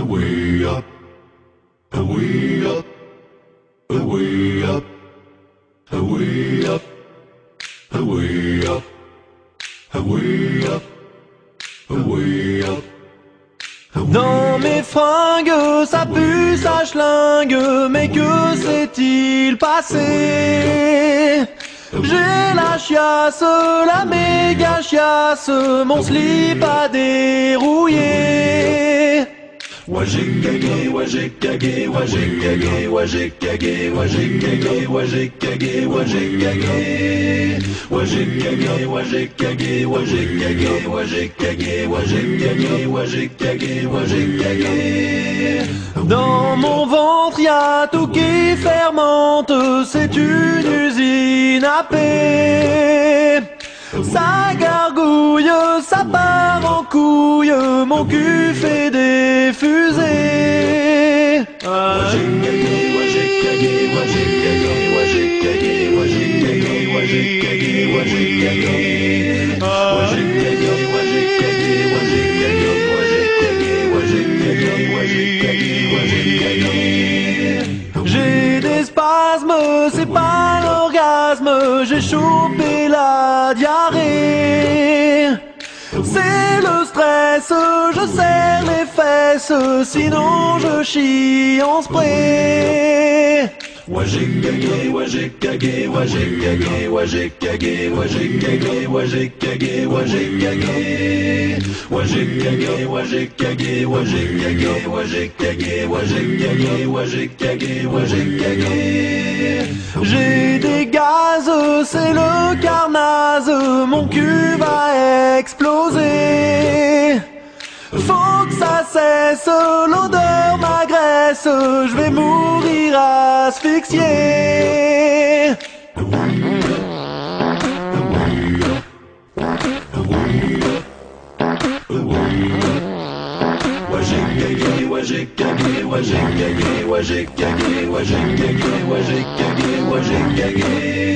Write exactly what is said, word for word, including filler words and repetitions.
way up, way up, way up, way up, way up, way up, way up. Dans mes fringues, ça pue, ça schlingue, mais que s'est-il passé? J'ai la chiasse, la méga chiasse, mon slip a dérouillé. Wa j'ai gagné, wa j'ai gagné, wa j'ai gagné, wa j'ai gagné, wa j'ai gagné, wa j'ai gagné, wa j'ai gagné. Wa j'ai gagné, wa j'ai gagné, wa j'ai gagné, wa j'ai gagné, wa j'ai gagné, wa j'ai gagné, wa j'ai gagné. Dans mon ventre y'a tout qui fermente, c'est une usine à paix. Ça gargouille, ça part en couille, mon cul fait des fusées. Wa j'ai gagné, wa j'ai gagné, wa j'ai gagné, wa j'ai gagné, wa j'ai gagné, wa j'ai gagné, wa j'ai gagné. Wa j'ai gagné, wa j'ai gagné, wa j'ai gagné, wa j'ai gagné, wa j'ai gagné, wa j'ai gagné, wa j'ai gagné. J'ai des spasmes, c'est pas l'orgasme, j'ai chopé la diarrhée. C'est le stress, je serre les fesses, sinon je chie en spray. Wa j'ai gagné, wa j'ai gagné, wa j'ai gagné, wa j'ai gagné, wa j'ai gagné, wa j'ai gagné, wa j'ai gagné. Wa j'ai gagné, wa j'ai gagné, wa j'ai gagné, wa j'ai gagné, wa j'ai gagné, wa j'ai gagné, wa j'ai gagné. J'ai des gaz, c'est le carnage, mon cul va exploser. Faut que ça cesse, l'odeur m'agresse, je vais mourir asphyxié. Wa j'ai gagné, wa j'ai gagné, wa j'ai gagné, wa j'ai gagné, wa j'ai gagné, wa j'ai gagné, wa j'ai gagné.